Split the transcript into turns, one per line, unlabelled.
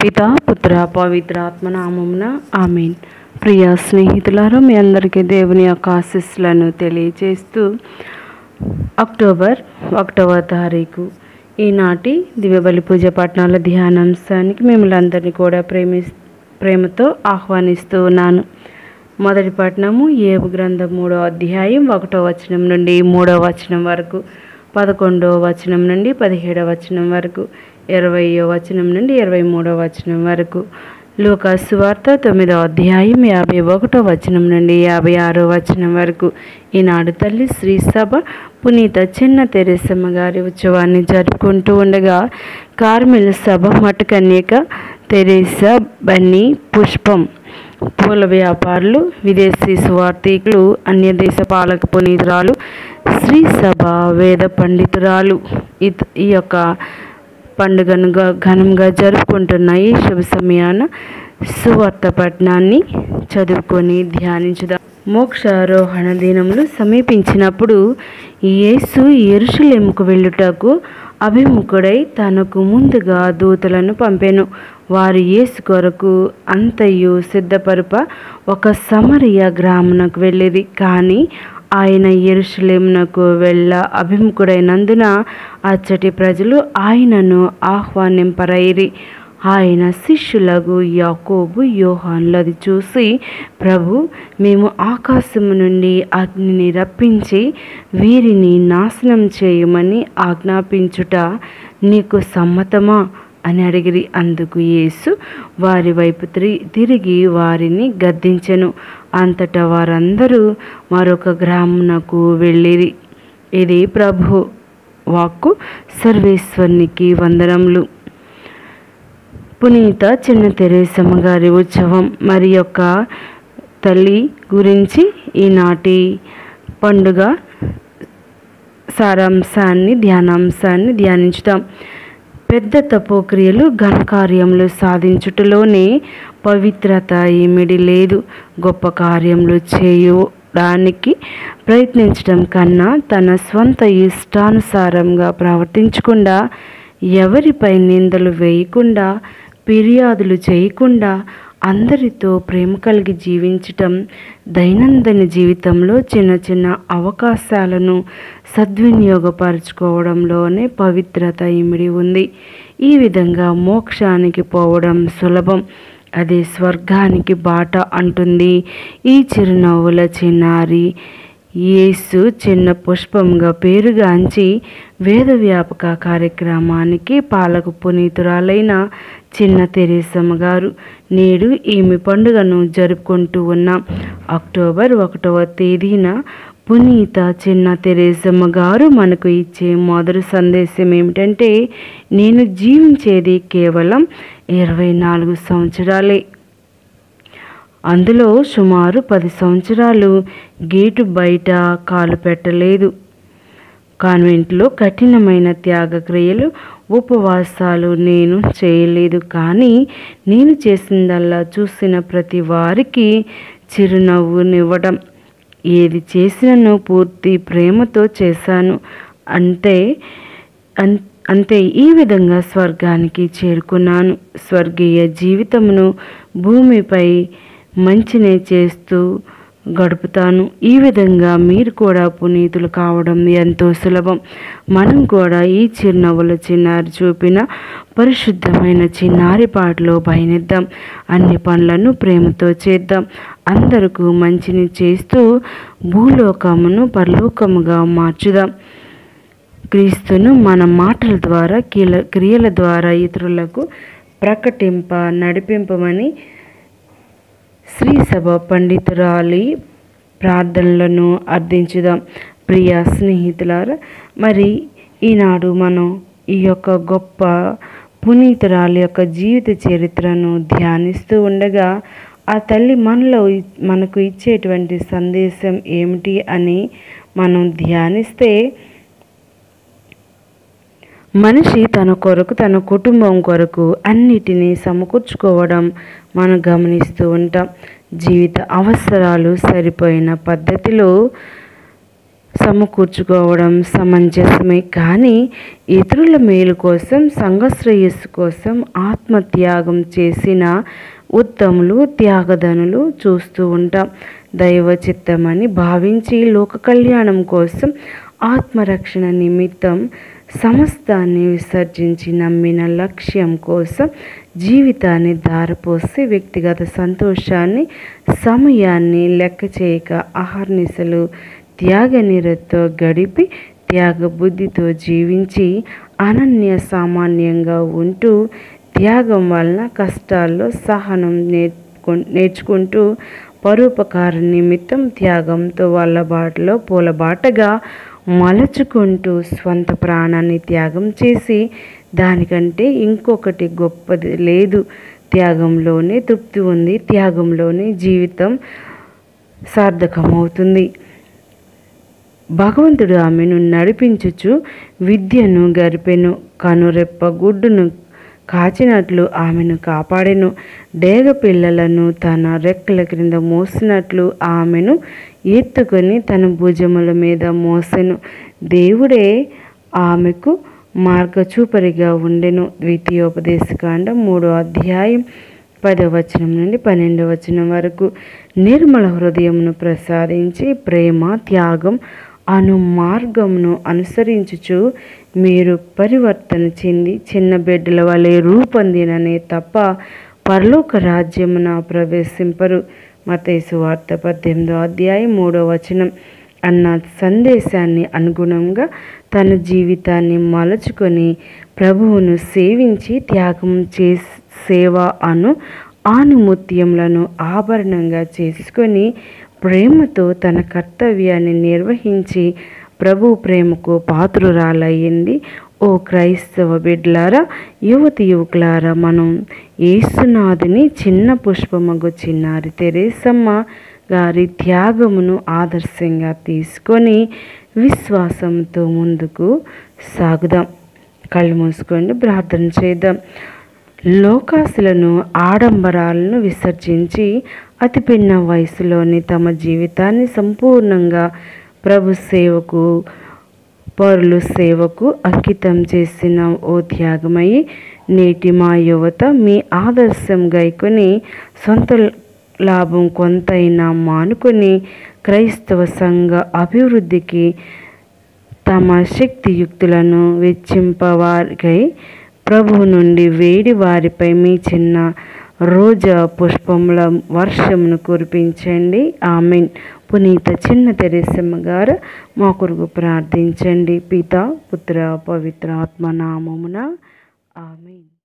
పితా పుత్ర పవిత్రాత్మ నామమున ఆమేన్. ప్రియ స్నేహితులారా, మీ అందరికీ దేవుని యొక్క ఆశీస్సులను తెలియజేస్తూ అక్టోబర్ 1వ తారీఖు ఈనాటి దివ్యబలి పూజ పట్టణాల ధ్యానాంశానికి మిమ్మల్ని అందరినీ కూడా ప్రేమతో ఆహ్వానిస్తూ ఉన్నాను. మొదటి పట్టణము యోబు గ్రంథం 3వ అధ్యాయం 1వ వచనం నుండి 3వ వచనం వరకు, 11వ వచనం నుండి 17వ వచనం వరకు, 20వ వచనం నుండి 23వ వచనం వరకు, లూకా సువార్త 9వ అధ్యాయం 51వ వచనం నుండి 56వ వచనం వరకు. ఈనాడు తల్లి శ్రీ సభ పునీత చిన్న తెరేసమ్మ గారి ఉత్సవాన్ని జరుపుకుంటూ ఉండగా, కార్మెల్ సభ మఠకన్యక తెరేసా బన్నీ పుష్పం, పూల వ్యాపారులు, విదేశీ సువార్థికులు, అన్యదేశ పాలక పునీతురాలు, శ్రీ సభ వేద పండితురాలు ఈ యొక్క పండుగను ఘనంగా జరుపుకుంటున్న ఈ శుభ సమయాన సువార్త పట్టణాన్ని చదువుకొని ధ్యానించుదాం. మోక్షారోహణ దినములు సమీపించినప్పుడు యేసు యెరూషలేముకు వెళ్ళుటకు అభిముఖుడై తనకు ముందుగా దూతలను పంపెను. వారు యేసు కొరకు అంతయు సిద్ధపరుప ఒక సమరయ గ్రామునకు వెళ్ళిరి. కానీ ఆయన యెరూషలేమునకు వెళ్ళ అభిముఖుడైనందున అచ్చటి ప్రజలు ఆయనను ఆహ్వానింపరైరి. ఆయన శిష్యులకు యాకోబు యోహానులు అది చూసి, ప్రభు, మేము ఆకాశము నుండి అగ్నిని రప్పించి వీరిని నాశనం చేయమని ఆజ్ఞాపించుట నీకు సమ్మతమా అని అడిగిరి. అందుకు యేసు వారి వైపు తిరిగి వారిని గద్దించెను. అంతటా వారందరూ మరొక గ్రామునకు వెళ్ళిరి. ఇది ప్రభు వాక్కు. సర్వేశ్వరునికి వందనములు. పునీత చిన్న తెరేసమ్మ గారి ఉత్సవం మరి యొక్క తల్లి గురించి ఈనాటి పండుగ సారాంశాన్ని ధ్యానాంశాన్ని ధ్యానించుదాం. పెద్ద తపోక్రియలు ఘనకార్యములు సాధించుటలోనే పవిత్రత ఇమిడి లేదు. గొప్ప కార్యములు చేయడానికి ప్రయత్నించడం కన్నా తన స్వంత ఇష్టానుసారంగా ప్రవర్తించకుండా, ఎవరిపై నిందలు వేయకుండా, ఫిర్యాదులు చేయకుండా, అందరితో ప్రేమ కలిగి జీవించటం, దైనందిన జీవితంలో చిన్న చిన్న అవకాశాలను సద్వినియోగపరచుకోవడంలోనే పవిత్రత ఇమిడి ఉంది. ఈ విధంగా మోక్షానికి పోవడం సులభం, అదే స్వర్గానికి బాట అంటుంది ఈ చిరునవ్వుల చిన్నారి. యేసు చిన్న పుష్పంగా పేరుగాంచి వేద వ్యాపక కార్యక్రమానికి పాలక పునీతురాలైన చిన్న తెరేసమ్మ గారు. నేడు ఈమె పండుగను జరుపుకుంటూ ఉన్నాం. అక్టోబర్ 1వ తేదీన పునీత చిన్న తెరేసమ్మ గారు మనకు ఇచ్చే మొదటి సందేశం ఏమిటంటే, నేను జీవించేది కేవలం 24 సంవత్సరాలే. అందులో సుమారు 10 సంవత్సరాలు గేటు బయట కాలు పెట్టలేదు. కాన్వెంట్లో కఠినమైన త్యాగక్రియలు, ఉపవాసాలు నేను చేయలేదు. కానీ నేను చేసిందల్లా చూసిన ప్రతి వారికి చిరునవ్వునివ్వడం, ఏది చేసినను పూర్తి ప్రేమతో చేశాను. అంతే ఈ విధంగా స్వర్గానికి చేరుకున్నాను. స్వర్గీయ జీవితమును భూమిపై మంచినే చేస్తూ గడుపుతాను. ఈ విధంగా మీరు కూడా పునీతులు కావడం ఎంతో సులభం. మనం కూడా ఈ చిరునవ్వుల చిన్నారి చూపిన పరిశుద్ధమైన చిన్నారి పాటలో పయనిద్దాం. అన్ని పనులను ప్రేమతో చేద్దాం. అందరికీ మంచిని చేస్తూ భూలోకమును పరలోకముగా మార్చుదాం. క్రీస్తును మన మాటల ద్వారా క్రియల ద్వారా ఇతరులకు నడిపింపమని శ్రీ సభ పండితురాలి ప్రార్థనలను అర్థించుదాం. ప్రియ స్నేహితులారా, మరి ఈనాడు మనం ఈ యొక్క గొప్ప పునీతురాలి యొక్క జీవిత చరిత్రను ధ్యానిస్తూ ఉండగా, ఆ తల్లి మనకు ఇచ్చేటువంటి సందేశం ఏమిటి అని మనం ధ్యానిస్తే, మనిషి తన కొరకు, తన కుటుంబం కొరకు అన్నిటినీ సమకూర్చుకోవడం మనం గమనిస్తూ ఉంటాం. జీవిత అవసరాలు సరిపోయిన పద్ధతిలో సమకూర్చుకోవడం సమంజసమే, కానీ ఇతరుల మేలు కోసం, సంఘ శ్రేయస్సు కోసం ఆత్మత్యాగం చేసిన ఉత్తములు, త్యాగధనులు చూస్తూ ఉంటాం. దైవ చిత్తమని భావించి లోక కళ్యాణం కోసం, ఆత్మరక్షణ నిమిత్తం సమస్తాన్ని విసర్జించి నమ్మిన లక్ష్యం కోసం జీవితాన్ని ధారపోసి వ్యక్తిగత సంతోషాన్ని, సమయాన్ని లెక్క చేయక అహర్నిశలు త్యాగనిరతో గడిపి త్యాగ బుద్ధితో జీవించి అనన్య సామాన్యంగా ఉంటూ త్యాగం వలన కష్టాల్లో సహనం నేర్చుకుంటూ పరోపకార నిమిత్తం త్యాగంతో వాళ్ళ బాటలో పూలబాటగా మలచుకుంటూ స్వంత ప్రాణాన్ని త్యాగం చేసి దానికంటే ఇంకొకటి గొప్పది లేదు. త్యాగంలోనే తృప్తి ఉంది, త్యాగంలోనే జీవితం సార్థకమవుతుంది. భగవంతుడు ఆమెను నడిపించుచు విద్యను గరిపెను, కనురెప్ప గుడ్డును కాచినట్లు ఆమెను కాపాడెను, డేగ పిల్లలను తన రెక్కల క్రింద మోసినట్లు ఆమెను ఎత్తుకొని తన భుజముల మీద మోసెను. దేవుడే ఆమెకు మార్గచూపరిగా ఉండెను. ద్వితీయోపదేశకాండం 3వ అధ్యాయం 10వ వచనం నుండి 12వ వచనం వరకు. నిర్మల హృదయమును ప్రసాదించి ప్రేమ, త్యాగం అను మార్గమును అనుసరించుచు మీరు పరివర్తన చెంది చిన్న బిడ్డల వలె రూపొందిననే తప్ప పరలోక రాజ్యమున ప్రవేశింపరు. మత్తయి సువార్త 18వ అధ్యాయం 3వ వచనం అన్న సందేశాన్ని అనుగుణంగా తన జీవితాన్ని మలచుకొని ప్రభువును సేవించి త్యాగం సేవ అను ఆనుముత్యములను ఆభరణంగా చేసుకొని ప్రేమతో తన కర్తవ్యాన్ని నిర్వహించి ప్రభు ప్రేమకు పాత్రురాలయ్యింది. ఓ క్రైస్తవ బిడ్డలారా, యువతి యువకులారా, మనం యేసునాథుని చిన్న పుష్పమగు చిన్నారి తెరేసమ్మ గారి త్యాగమును ఆదర్శంగా తీసుకొని విశ్వాసంతో ముందుకు సాగుదాం. కళ్ళు మూసుకోండి, ప్రార్థన చేద్దాం. లోకాసులను, ఆడంబరాలను విసర్జించి అతి పిన్న వయసులోని తమ జీవితాన్ని సంపూర్ణంగా ప్రభు సేవకు, పరుల సేవకు అంకితం చేసిన ఓ త్యాగమయ్యి నేటి మా యువత మీ ఆదర్శం గైకొని సొంత లాభం కొంతైనా మానుకొని క్రైస్తవ సంఘ అభివృద్ధికి తమ శక్తియుక్తులను వెచ్చింపవారికై ప్రభువు నుండి వేడి వారిపై మీ చిన్న రోజా పుష్పముల వర్షమును కురిపించండి. ఆమెన్. పునీత చిన్న తెరేసమ్మ గారు మా కొరకు ప్రార్థించండి. పితా, పుత్ర, పవిత్ర ఆత్మ నామమున ఆమెన్.